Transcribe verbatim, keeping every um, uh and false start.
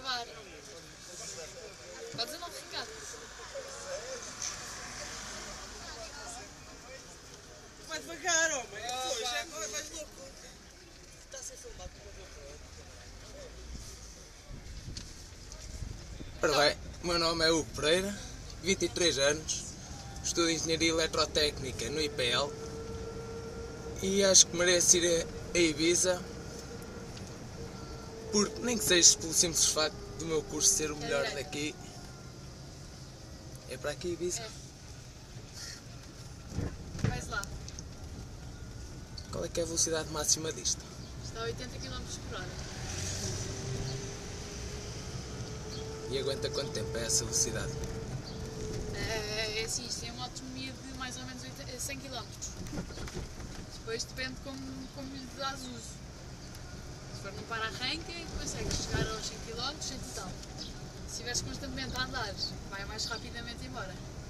gravar. Podes ou não ficar? Vai devagar, homem. Oh, já é mais louco. Está a ser filmado por favor. Ora bem, o meu nome é Hugo Pereira, vinte e três anos, estudo Engenharia Eletrotécnica no I P L e acho que mereço ir a Ibiza, porque nem que seja pelo simples facto do meu curso ser o melhor daqui. É para aqui, Ibiza? É. Vais lá. Qual é que é a velocidade máxima disto? Está a oitenta quilómetros por hora. E aguenta quanto tempo é essa velocidade? É, é assim, isto tem uma autonomia de mais ou menos cem quilómetros. Depois depende como, como lhe dás uso. Se for num para-arranca, consegues chegar aos cem quilómetros, cem e tal. Se estiveres constantemente a andar, vai mais rapidamente embora.